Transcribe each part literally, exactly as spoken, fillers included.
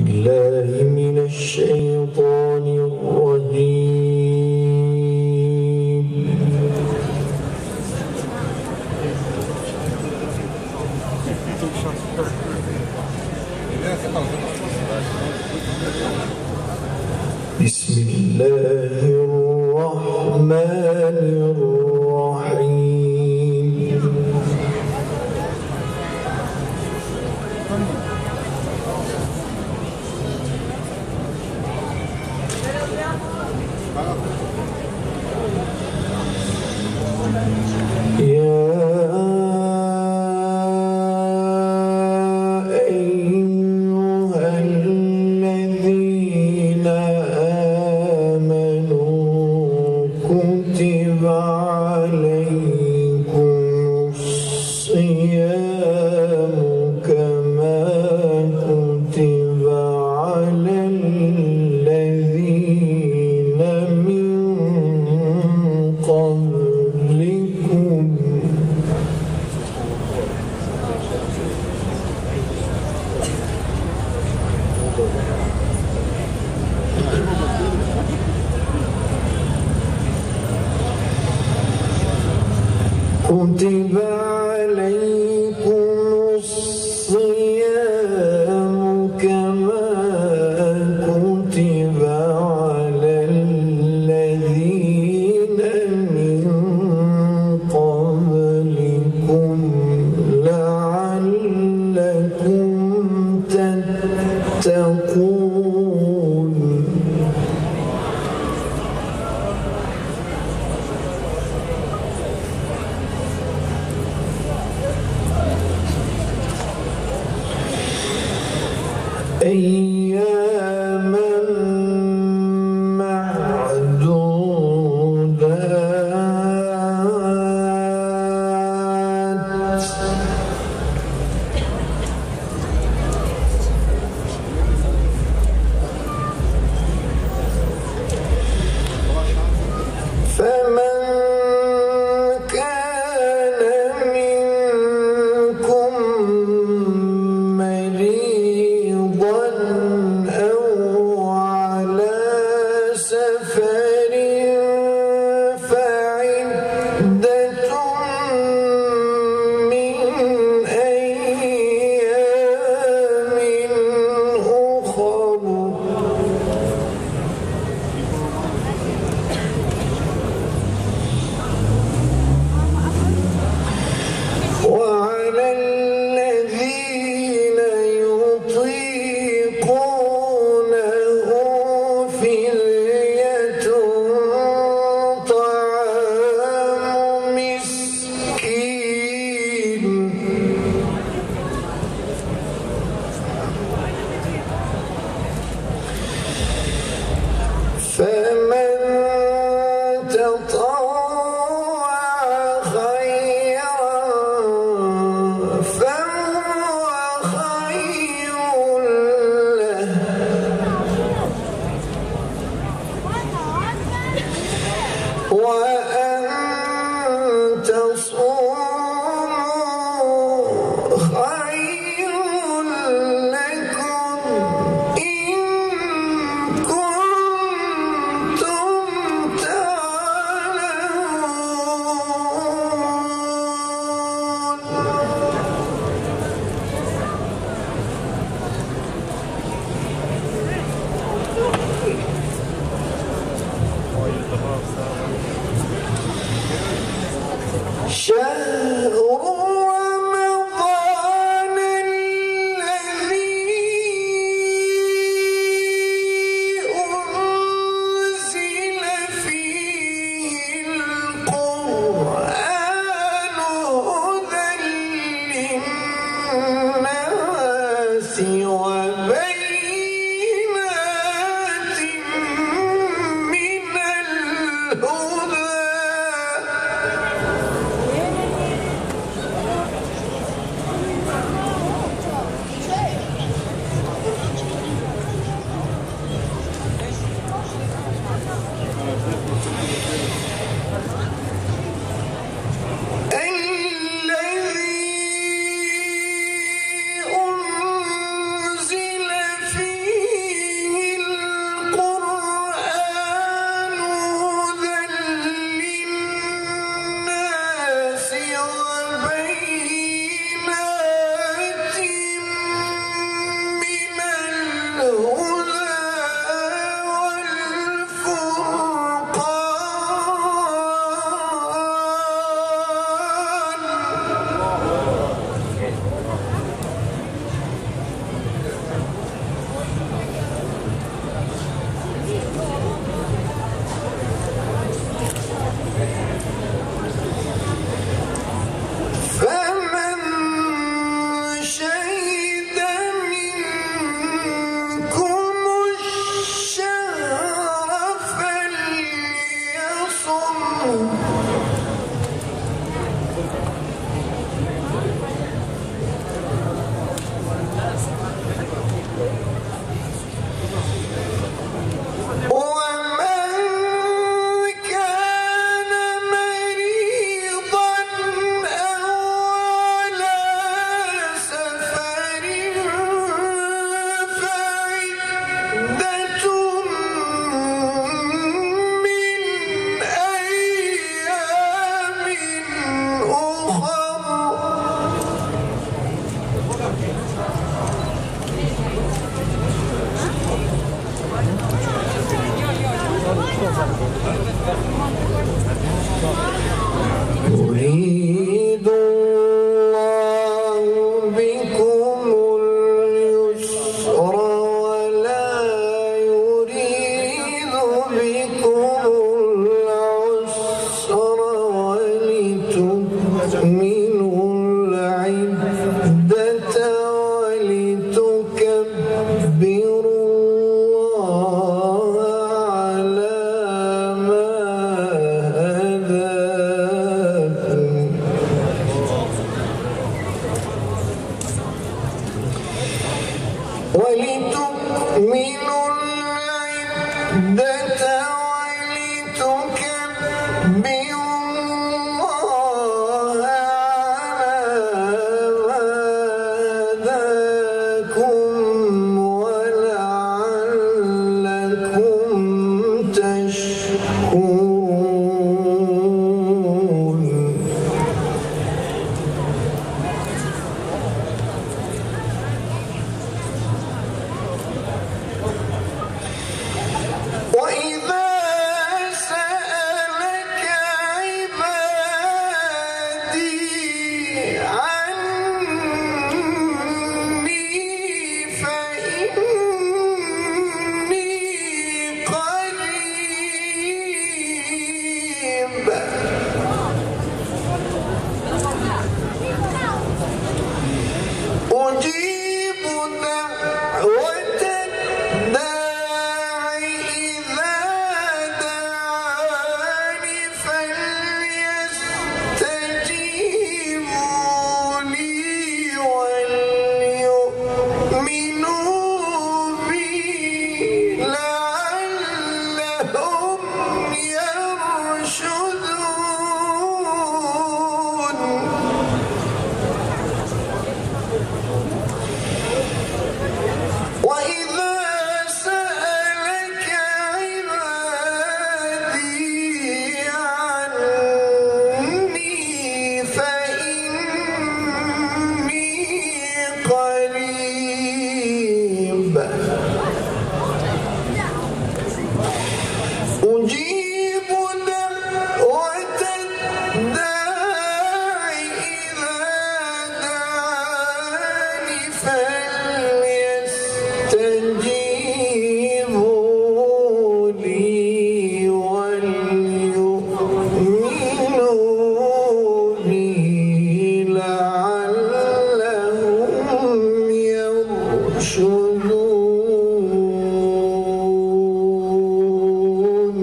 بالله من الشيطان الرجيم. بسم الله الرحمن الرحيم. يا أيها الذين آمنوا كتب عليكم الصيام كما كتب على الذين من قبلكم كتب عليكم الصيام كما كتب على الذين من قبلكم لعلكم تتقون. أياما معدودات فمن كان منكم مريضا أو على سفر فعدة من أيام أخر. وعلى الذين يطيقونه فدية طعام مسكين. فمن تطوع خيرا فهو خير له وأن تصوموا خير لكم إن كنتم تعلمون. شهر رمضان الذي أنزل فيه القرآن هدى للناس وبينات من الهدى الذي بكم اليسر ولا يريد بكم العسر ولتكملوا العدة ولتكبروا الله على ما هداكم ولتكملوا العدة ولتكبروا الله على ما هداكم ولعلكم تشكرون. وإذا سألك عبادي عني فإني قريب أجيب دعوة الداع إذا دعاني فليستجيبوا لي وليؤمنوا بي لعلهم يرشدون. وإذا سألك عبادي عني فإني قريب أجيب دعوة الداع إذا دعاني فليستجيبوا لي وليؤمنوا بي لعلهم يرشدون.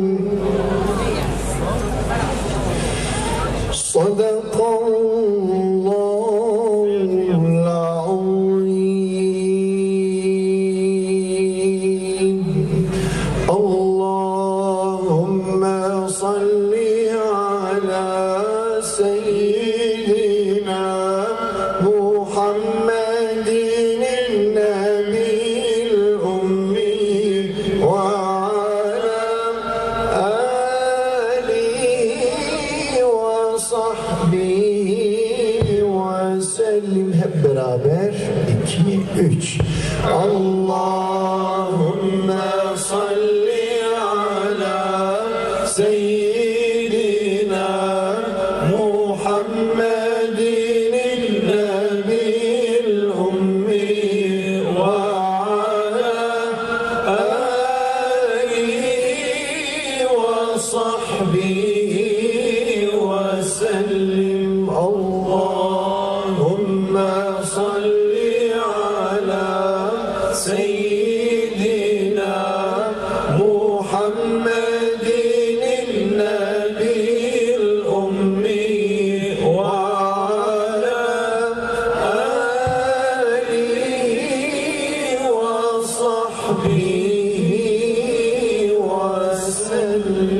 صدق الله العظيم. اللهم صل على سيدنا محمد النبي الأمي وعلى آله وصحبه وسلم. Hep beraber iki üç. Allahümme salli ala seyyidina Muhammedin nebiyyil ummi ve ala alihi ve sahbihi ve sellim. Allahümme salli ala seyyidina Muhammedin nebiyyil ummi ve ala alihi ve sahbihi ve sellim.